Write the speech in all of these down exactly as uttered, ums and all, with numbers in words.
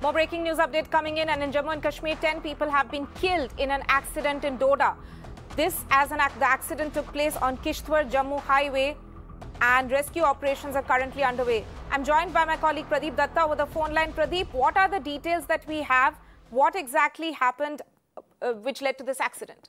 More breaking news update coming in, and in Jammu and Kashmir, ten people have been killed in an accident in Doda. This as an act, the accident took place on Kishtwar-Jammu highway, and rescue operations are currently underway. I'm joined by my colleague Pradeep Datta over the phone line. Pradeep, what are the details that we have? What exactly happened uh, which led to this accident?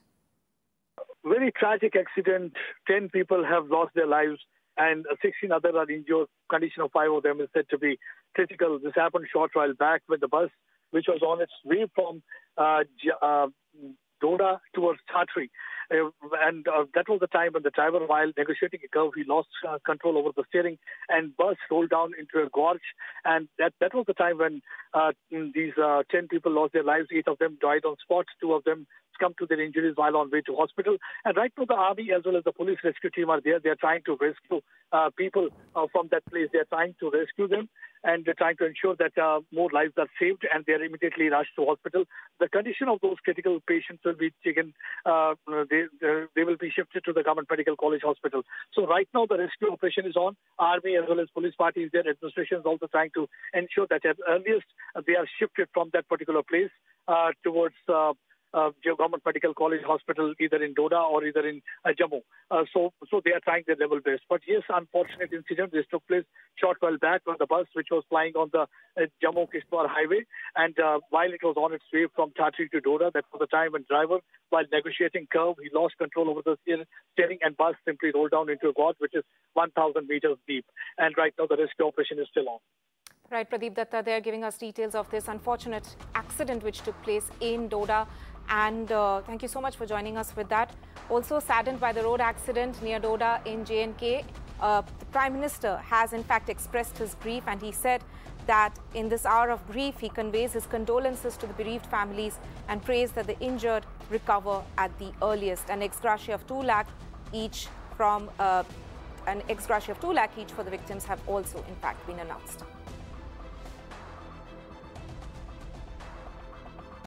Very tragic accident. ten people have lost their lives and sixteen others are injured. Condition of five of them is said to be critical. This happened a short while back with the bus, which was on its way from uh, uh, Doda towards Chatri. Uh, and uh, that was the time when the driver, while negotiating a curve, he lost uh, control over the steering and bus rolled down into a gorge. And that, that was the time when uh, these uh, ten people lost their lives. Eight of them died on spot. Two of them succumbed to their injuries while on way to hospital. And right now the army as well as the police rescue team are there. They're trying to rescue uh, people uh, from that place. They're trying to rescue them. And they're trying to ensure that uh, more lives are saved, and they're immediately rushed to hospital. The condition of those critical patients will be taken, uh, they, they will be shifted to the Government Medical College Hospital. So right now the rescue operation is on. Army as well as police parties, their administration is also trying to ensure that at earliest uh, they are shifted from that particular place uh, towards uh, Uh, Government Medical College Hospital, either in Doda or either in uh, Jammu. Uh, so, so they are trying their level best. But yes, unfortunate incident. This took place short while back on the bus, which was flying on the uh, Jammu-Kishtwar highway. And uh, while it was on its way from Chatri to Doda, that was the time when driver, while negotiating curve, he lost control over the steering and bus simply rolled down into a gorge, which is one thousand meters deep. And right now the rescue operation is still on. Right, Pradeep Datta there giving us details of this unfortunate accident which took place in Doda. And uh, thank you so much for joining us with that. Also saddened by the road accident near Doda in J and K, uh, the Prime Minister has in fact expressed his grief, and he said that in this hour of grief, he conveys his condolences to the bereaved families and prays that the injured recover at the earliest. An ex gratia of two lakh each from uh, an ex gratia of two lakh each for the victims have also in fact been announced.